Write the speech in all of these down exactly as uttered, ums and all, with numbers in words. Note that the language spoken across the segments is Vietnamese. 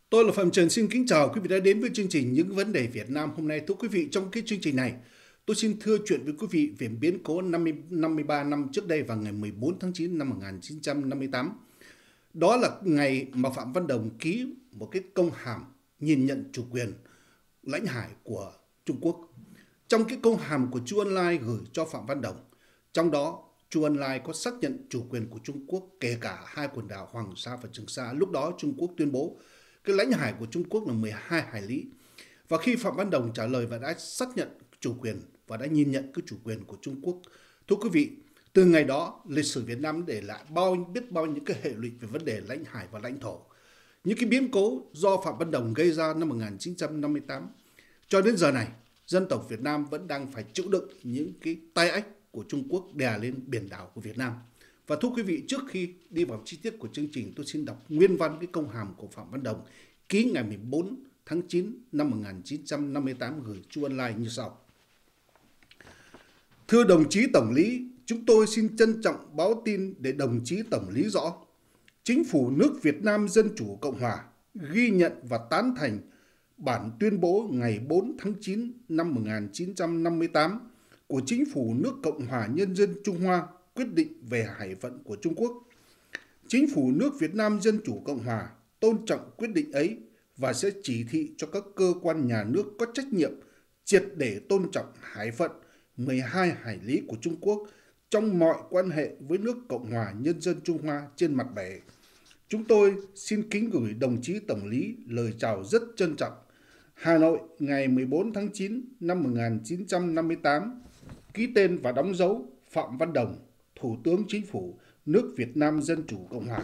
Tôi là Phạm Trần, xin kính chào quý vị đã đến với chương trình Những vấn đề Việt Nam hôm nay. Thưa quý vị, trong cái chương trình này, tôi xin thưa chuyện với quý vị về biến cố năm mươi, năm mươi ba năm trước đây vào ngày mười bốn tháng chín năm một nghìn chín trăm năm mươi tám. Đó là ngày mà Phạm Văn Đồng ký một cái công hàm nhìn nhận chủ quyền lãnh hải của Trung Quốc. Trong cái công hàm của Chu Ân Lai gửi cho Phạm Văn Đồng, trong đó Chu Ân Lai có xác nhận chủ quyền của Trung Quốc kể cả hai quần đảo Hoàng Sa và Trường Sa. Lúc đó Trung Quốc tuyên bố cái lãnh hải của Trung Quốc là mười hai hải lý. Và khi Phạm Văn Đồng trả lời và đã xác nhận chủ quyền và đã nhìn nhận cái chủ quyền của Trung Quốc, thưa quý vị, từ ngày đó lịch sử Việt Nam để lại bao biết bao những cái hệ lụy về vấn đề lãnh hải và lãnh thổ. Những cái biến cố do Phạm Văn Đồng gây ra năm một nghìn chín trăm năm mươi tám cho đến giờ này, dân tộc Việt Nam vẫn đang phải chịu đựng những cái tai ách của Trung Quốc đè lên biển đảo của Việt Nam. Và thưa quý vị, trước khi đi vào chi tiết của chương trình, tôi xin đọc nguyên văn cái công hàm của Phạm Văn Đồng ký ngày mười bốn tháng chín năm một nghìn chín trăm năm mươi tám gửi Chu Ân Lai như sau. Thưa đồng chí Tổng lý, chúng tôi xin trân trọng báo tin để đồng chí Tổng lý rõ. Chính phủ nước Việt Nam Dân Chủ Cộng Hòa ghi nhận và tán thành bản tuyên bố ngày bốn tháng chín năm một nghìn chín trăm năm mươi tám của Chính phủ nước Cộng hòa Nhân dân Trung Hoa quyết định về hải phận của Trung Quốc. Chính phủ nước Việt Nam Dân Chủ Cộng Hòa tôn trọng quyết định ấy và sẽ chỉ thị cho các cơ quan nhà nước có trách nhiệm triệt để tôn trọng hải phận mười hai hải lý của Trung Quốc trong mọi quan hệ với nước Cộng hòa Nhân dân Trung Hoa trên mặt bể. Chúng tôi xin kính gửi đồng chí Tổng lý lời chào rất trân trọng. Hà Nội, ngày mười bốn tháng chín năm một nghìn chín trăm năm mươi tám, ký tên và đóng dấu Phạm Văn Đồng, Thủ tướng Chính phủ nước Việt Nam Dân Chủ Cộng Hòa.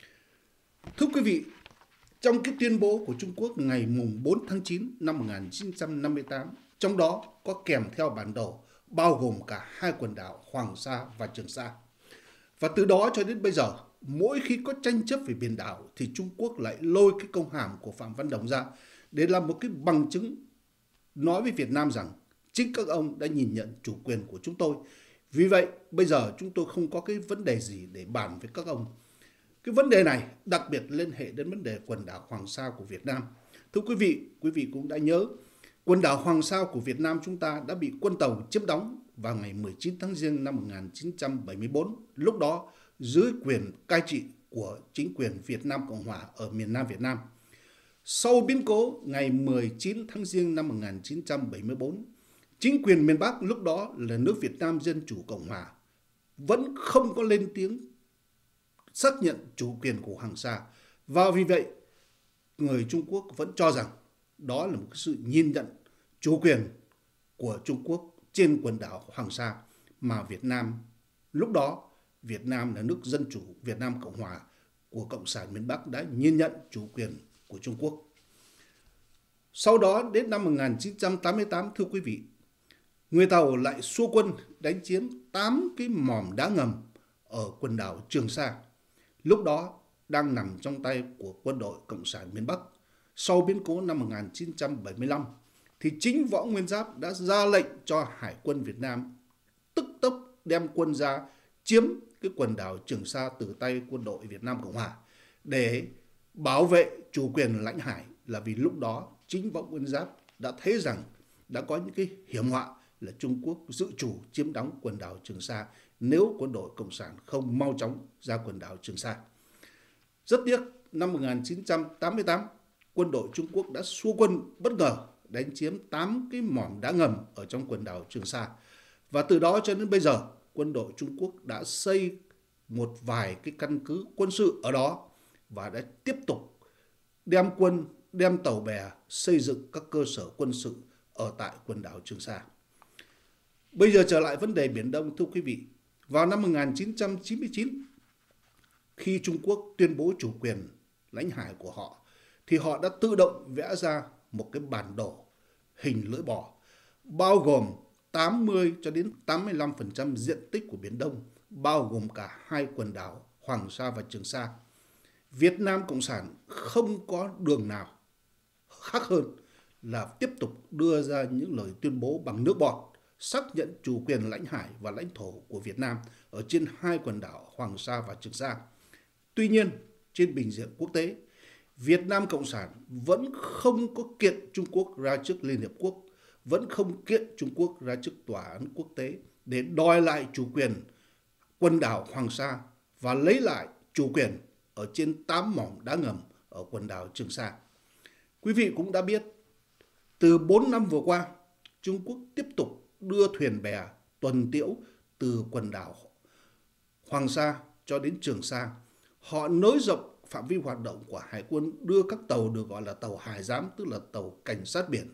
Thưa quý vị, trong cái tuyên bố của Trung Quốc ngày mùng bốn tháng chín năm một nghìn chín trăm năm mươi tám, trong đó có kèm theo bản đồ bao gồm cả hai quần đảo Hoàng Sa và Trường Sa. Và từ đó cho đến bây giờ, mỗi khi có tranh chấp về biển đảo thì Trung Quốc lại lôi cái công hàm của Phạm Văn Đồng ra để làm một cái bằng chứng nói với Việt Nam rằng chính các ông đã nhìn nhận chủ quyền của chúng tôi. Vì vậy, bây giờ chúng tôi không có cái vấn đề gì để bàn với các ông. Cái vấn đề này đặc biệt liên hệ đến vấn đề quần đảo Hoàng Sa của Việt Nam. Thưa quý vị, quý vị cũng đã nhớ, quần đảo Hoàng Sa của Việt Nam chúng ta đã bị quân tàu chiếm đóng vào ngày mười chín tháng Giêng năm một nghìn chín trăm bảy mươi tư, lúc đó dưới quyền cai trị của chính quyền Việt Nam Cộng Hòa ở miền Nam Việt Nam. Sau biến cố ngày mười chín tháng Giêng năm một nghìn chín trăm bảy mươi tư, chính quyền miền Bắc lúc đó là nước Việt Nam Dân Chủ Cộng Hòa vẫn không có lên tiếng xác nhận chủ quyền của Hoàng Sa. Và vì vậy, người Trung Quốc vẫn cho rằng đó là một sự nhìn nhận chủ quyền của Trung Quốc trên quần đảo Hoàng Sa mà Việt Nam, lúc đó Việt Nam là nước Dân Chủ Việt Nam Cộng Hòa của Cộng sản miền Bắc đã nhìn nhận chủ quyền của Trung Quốc. Sau đó đến năm một nghìn chín trăm tám mươi tám, thưa quý vị, người Tàu lại xua quân đánh chiếm tám cái mỏm đá ngầm ở quần đảo Trường Sa, lúc đó đang nằm trong tay của quân đội Cộng sản miền Bắc. Sau biến cố năm một nghìn chín trăm bảy mươi lăm, thì chính Võ Nguyên Giáp đã ra lệnh cho Hải quân Việt Nam tức tốc đem quân ra chiếm cái quần đảo Trường Sa từ tay quân đội Việt Nam Cộng Hòa để bảo vệ chủ quyền lãnh hải, là vì lúc đó chính Võ Nguyên Giáp đã thấy rằng đã có những cái hiểm họa là Trung Quốc dự chủ chiếm đóng quần đảo Trường Sa nếu quân đội Cộng sản không mau chóng ra quần đảo Trường Sa. Rất tiếc, năm một nghìn chín trăm tám mươi tám, quân đội Trung Quốc đã xua quân bất ngờ đánh chiếm tám cái mỏm đá ngầm ở trong quần đảo Trường Sa. Và từ đó cho đến bây giờ, quân đội Trung Quốc đã xây một vài cái căn cứ quân sự ở đó và đã tiếp tục đem quân, đem tàu bè xây dựng các cơ sở quân sự ở tại quần đảo Trường Sa. Bây giờ trở lại vấn đề Biển Đông, thưa quý vị. Vào năm một nghìn chín trăm chín mươi chín, khi Trung Quốc tuyên bố chủ quyền lãnh hải của họ, thì họ đã tự động vẽ ra một cái bản đồ hình lưỡi bò, bao gồm tám mươi cho đến tám mươi lăm phần trăm diện tích của Biển Đông, bao gồm cả hai quần đảo Hoàng Sa và Trường Sa. Việt Nam Cộng sản không có đường nào khác hơn là tiếp tục đưa ra những lời tuyên bố bằng nước bọt, xác nhận chủ quyền lãnh hải và lãnh thổ của Việt Nam ở trên hai quần đảo Hoàng Sa và Trường Sa. Tuy nhiên, trên bình diện quốc tế, Việt Nam Cộng sản vẫn không có kiện Trung Quốc ra trước Liên Hiệp Quốc, vẫn không kiện Trung Quốc ra trước Tòa án Quốc tế để đòi lại chủ quyền quần đảo Hoàng Sa và lấy lại chủ quyền ở trên tám mỏm đá ngầm ở quần đảo Trường Sa. Quý vị cũng đã biết, từ bốn năm vừa qua, Trung Quốc tiếp tục đưa thuyền bè tuần tiễu từ quần đảo Hoàng Sa cho đến Trường Sa. Họ nới rộng phạm vi hoạt động của Hải quân, đưa các tàu được gọi là tàu hải giám, tức là tàu cảnh sát biển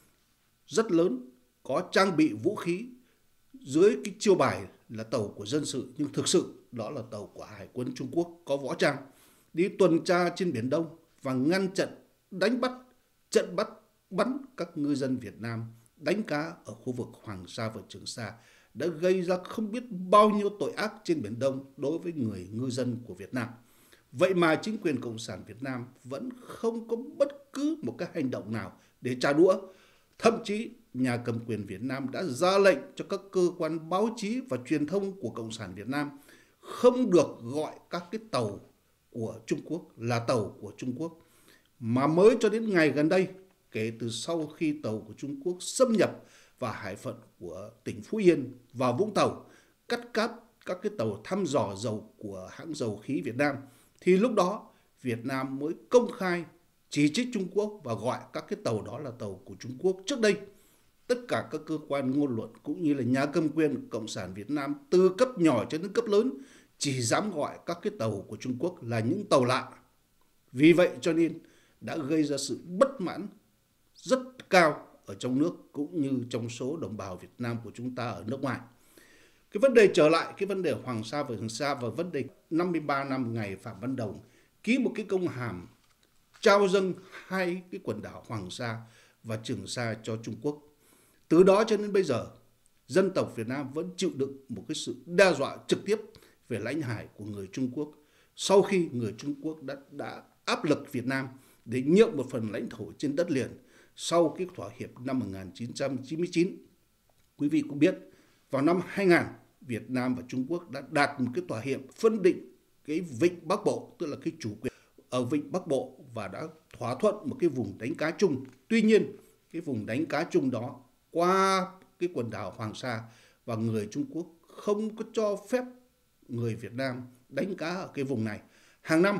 rất lớn, có trang bị vũ khí dưới cái chiêu bài là tàu của dân sự, nhưng thực sự đó là tàu của Hải quân Trung Quốc có võ trang, đi tuần tra trên Biển Đông và ngăn chặn đánh bắt, trận bắt, bắn các ngư dân Việt Nam đánh cá ở khu vực Hoàng Sa và Trường Sa, đã gây ra không biết bao nhiêu tội ác trên Biển Đông đối với người ngư dân của Việt Nam. Vậy mà chính quyền Cộng sản Việt Nam vẫn không có bất cứ một cái hành động nào để trả đũa. Thậm chí, nhà cầm quyền Việt Nam đã ra lệnh cho các cơ quan báo chí và truyền thông của Cộng sản Việt Nam không được gọi các cái tàu của Trung Quốc là tàu của Trung Quốc. Mà mới cho đến ngày gần đây, kể từ sau khi tàu của Trung Quốc xâm nhập vào hải phận của tỉnh Phú Yên và Vũng Tàu, cắt cáp các cái tàu thăm dò dầu của hãng dầu khí Việt Nam, thì lúc đó Việt Nam mới công khai chỉ trích Trung Quốc và gọi các cái tàu đó là tàu của Trung Quốc. Trước đây, tất cả các cơ quan ngôn luận cũng như là nhà cầm quyền Cộng sản Việt Nam từ cấp nhỏ cho đến cấp lớn chỉ dám gọi các cái tàu của Trung Quốc là những tàu lạ. Vì vậy cho nên đã gây ra sự bất mãn rất cao ở trong nước cũng như trong số đồng bào Việt Nam của chúng ta ở nước ngoài. Cái vấn đề trở lại cái vấn đề Hoàng Sa và Trường Sa và vấn đề năm mươi ba năm ngày Phạm Văn Đồng ký một cái công hàm trao dâng hai cái quần đảo Hoàng Sa và Trường Sa cho Trung Quốc. Từ đó cho đến bây giờ, dân tộc Việt Nam vẫn chịu đựng một cái sự đe dọa trực tiếp về lãnh hải của người Trung Quốc sau khi người Trung Quốc đã, đã áp lực Việt Nam để nhượng một phần lãnh thổ trên đất liền sau cái thỏa hiệp năm một nghìn chín trăm chín mươi chín. Quý vị cũng biết, vào năm hai nghìn, Việt Nam và Trung Quốc đã đạt một cái thỏa hiệp phân định cái vịnh Bắc Bộ, tức là cái chủ quyền ở vịnh Bắc Bộ, và đã thỏa thuận một cái vùng đánh cá chung. Tuy nhiên, cái vùng đánh cá chung đó qua cái quần đảo Hoàng Sa, và người Trung Quốc không có cho phép người Việt Nam đánh cá ở cái vùng này. Hàng năm,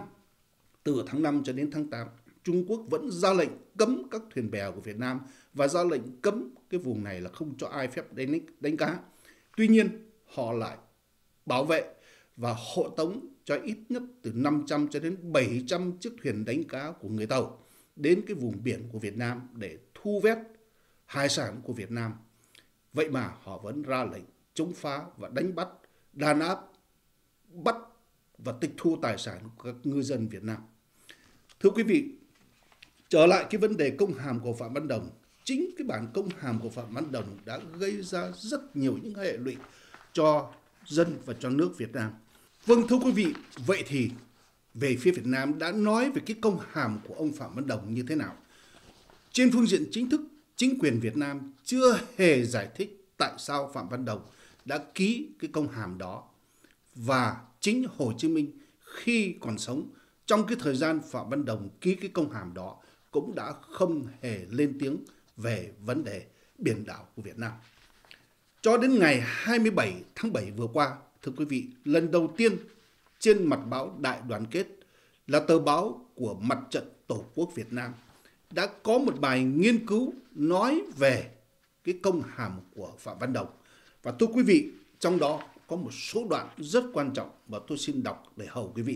từ tháng năm cho đến tháng tám, Trung Quốc vẫn ra lệnh cấm các thuyền bè của Việt Nam và ra lệnh cấm cái vùng này là không cho ai phép đánh, đánh cá. Tuy nhiên, họ lại bảo vệ và hộ tống cho ít nhất từ năm trăm cho đến bảy trăm chiếc thuyền đánh cá của người Tàu đến cái vùng biển của Việt Nam để thu vét hải sản của Việt Nam. Vậy mà họ vẫn ra lệnh chống phá và đánh bắt, đàn áp, bắt và tịch thu tài sản của các ngư dân Việt Nam. Thưa quý vị, trở lại cái vấn đề công hàm của Phạm Văn Đồng, chính cái bản công hàm của Phạm Văn Đồng đã gây ra rất nhiều những hệ lụy cho dân và cho nước Việt Nam. Vâng, thưa quý vị, vậy thì về phía Việt Nam đã nói về cái công hàm của ông Phạm Văn Đồng như thế nào? Trên phương diện chính thức, chính quyền Việt Nam chưa hề giải thích tại sao Phạm Văn Đồng đã ký cái công hàm đó. Và chính Hồ Chí Minh khi còn sống, trong cái thời gian Phạm Văn Đồng ký cái công hàm đó, cũng đã không hề lên tiếng về vấn đề biển đảo của Việt Nam. Cho đến ngày hai mươi bảy tháng bảy vừa qua, thưa quý vị, lần đầu tiên trên mặt báo Đại Đoàn Kết là tờ báo của Mặt trận Tổ quốc Việt Nam đã có một bài nghiên cứu nói về cái công hàm của Phạm Văn Đồng. Và thưa quý vị, trong đó có một số đoạn rất quan trọng và tôi xin đọc để hầu quý vị.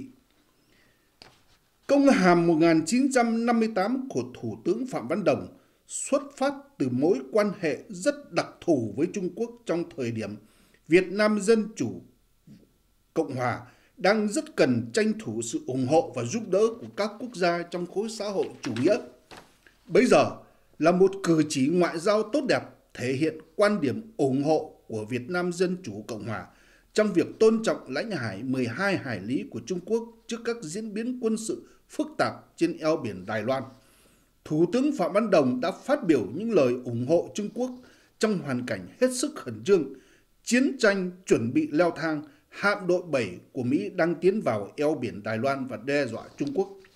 Công hàm một nghìn chín trăm năm mươi tám của Thủ tướng Phạm Văn Đồng xuất phát từ mối quan hệ rất đặc thù với Trung Quốc trong thời điểm Việt Nam Dân Chủ Cộng Hòa đang rất cần tranh thủ sự ủng hộ và giúp đỡ của các quốc gia trong khối xã hội chủ nghĩa. Bây giờ là một cử chỉ ngoại giao tốt đẹp thể hiện quan điểm ủng hộ của Việt Nam Dân Chủ Cộng Hòa trong việc tôn trọng lãnh hải mười hai hải lý của Trung Quốc trước các diễn biến quân sự phức tạp trên eo biển Đài Loan. Thủ tướng Phạm Văn Đồng đã phát biểu những lời ủng hộ Trung Quốc trong hoàn cảnh hết sức khẩn trương, chiến tranh chuẩn bị leo thang, hạm đội bảy của Mỹ đang tiến vào eo biển Đài Loan và đe dọa Trung Quốc.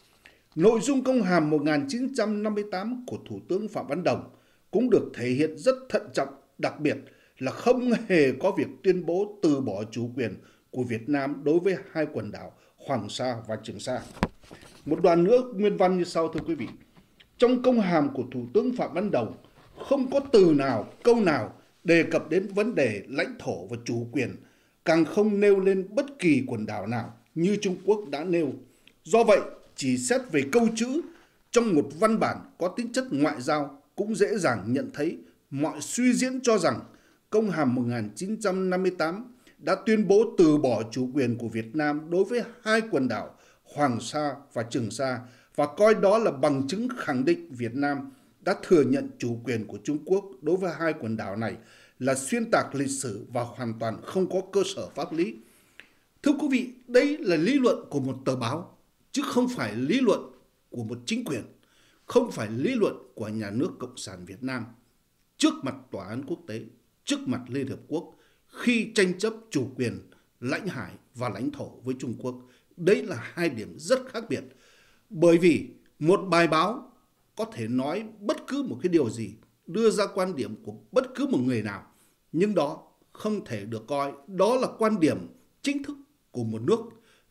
Nội dung công hàm một nghìn chín trăm năm mươi tám của Thủ tướng Phạm Văn Đồng cũng được thể hiện rất thận trọng, đặc biệt là không hề có việc tuyên bố từ bỏ chủ quyền của Việt Nam đối với hai quần đảo Hoàng Sa và Trường Sa. Một đoạn nữa nguyên văn như sau, thưa quý vị. Trong công hàm của Thủ tướng Phạm Văn Đồng không có từ nào, câu nào đề cập đến vấn đề lãnh thổ và chủ quyền, càng không nêu lên bất kỳ quần đảo nào như Trung Quốc đã nêu. Do vậy, chỉ xét về câu chữ trong một văn bản có tính chất ngoại giao cũng dễ dàng nhận thấy mọi suy diễn cho rằng công hàm một nghìn chín trăm năm mươi tám đã tuyên bố từ bỏ chủ quyền của Việt Nam đối với hai quần đảo Hoàng Sa và Trường Sa và coi đó là bằng chứng khẳng định Việt Nam đã thừa nhận chủ quyền của Trung Quốc đối với hai quần đảo này là xuyên tạc lịch sử và hoàn toàn không có cơ sở pháp lý. Thưa quý vị, đây là lý luận của một tờ báo, chứ không phải lý luận của một chính quyền, không phải lý luận của nhà nước Cộng sản Việt Nam. Trước mặt tòa án quốc tế, trước mặt Liên Hợp Quốc, khi tranh chấp chủ quyền, lãnh hải và lãnh thổ với Trung Quốc, đấy là hai điểm rất khác biệt. Bởi vì một bài báo có thể nói bất cứ một cái điều gì, đưa ra quan điểm của bất cứ một người nào, nhưng đó không thể được coi đó là quan điểm chính thức của một nước.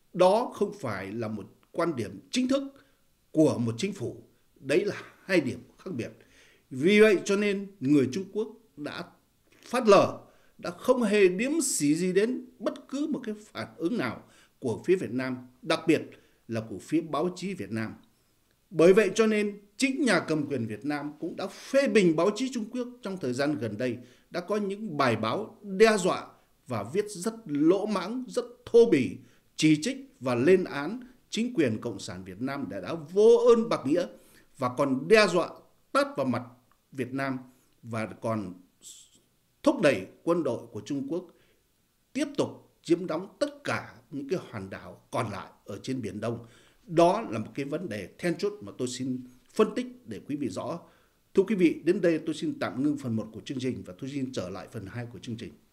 Đó không phải là một quan điểm chính thức của một chính phủ. Đấy là hai điểm khác biệt. Vì vậy cho nên người Trung Quốc đã phớt lờ, đã không hề điếm xỉ gì đến bất cứ một cái phản ứng nào của phía Việt Nam, đặc biệt là của phía báo chí Việt Nam. Bởi vậy cho nên chính nhà cầm quyền Việt Nam cũng đã phê bình báo chí Trung Quốc trong thời gian gần đây, đã có những bài báo đe dọa và viết rất lỗ mãng, rất thô bỉ, chỉ trích và lên án chính quyền Cộng sản Việt Nam đã, đã vô ơn bạc nghĩa và còn đe dọa tát vào mặt Việt Nam và còn thúc đẩy quân đội của Trung Quốc tiếp tục chiếm đóng tất cả những cái hòn đảo còn lại ở trên Biển Đông. Đó là một cái vấn đề then chốt mà tôi xin phân tích để quý vị rõ. Thưa quý vị, đến đây tôi xin tạm ngưng phần một của chương trình và tôi xin trở lại phần hai của chương trình.